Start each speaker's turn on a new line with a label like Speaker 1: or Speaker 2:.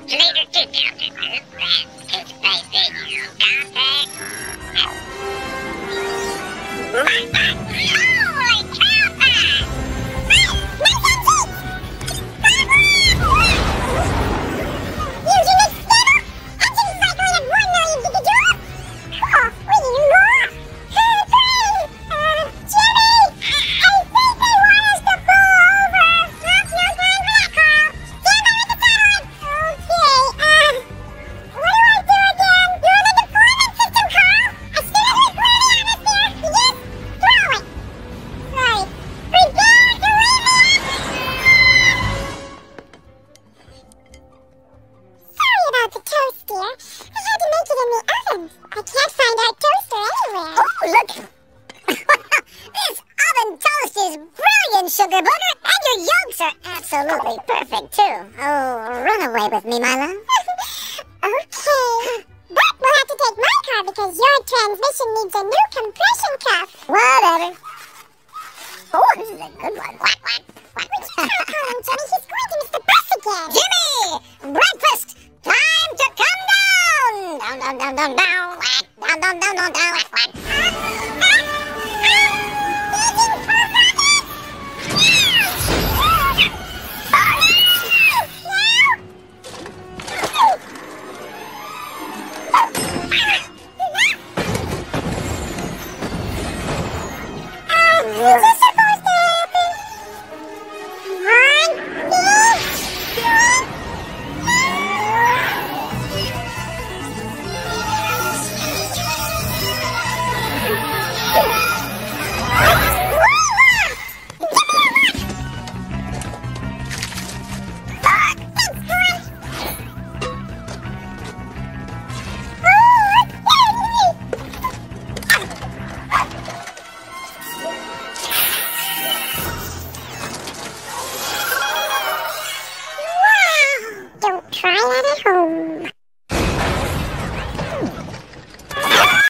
Speaker 1: Later 2000. It's basic. Holy cow! Sugar butter, and your yolks are absolutely perfect too. Oh, run away with me, my love. Okay, but we'll have to take my car because your transmission needs a new compression cuff. Whatever. Oh, this is a good one. What? Would you try calling Jimmy? He's going to miss the bus again. Jimmy, breakfast time to come down. Down. Is this supposed to happen? 1, 2, 3. Try that at home.